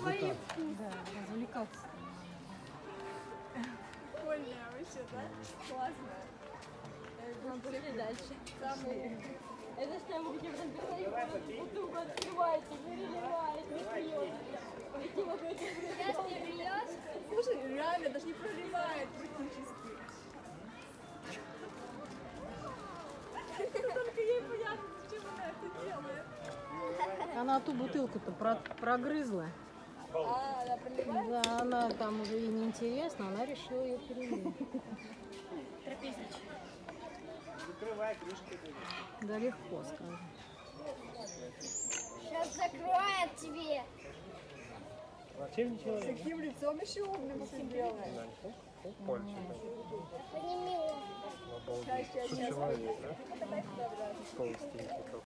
свои так. вкусы. Да, развлекаться. Прикольная вообще, да? Классно. Нам пошли дальше. Самые... Это что, мы где потом перестаем, бутылку открываете, переливаете, не пьете. Сейчас ты льешь? Слушай, реально, даже не проливает практически. Только ей понятно, зачем она это делает. Она ту бутылку-то прогрызла. А, она проливает? Да, она там уже ей неинтересно, она решила ее перелить. Трапезничай. Закрывай крышку. Да легко, скажем. Сейчас закроет тебе. Зачем С человек? таким лицом еще умным Максим делает. Пальчик. Подними его. Обалдеть. Что человек, да? Толстенький.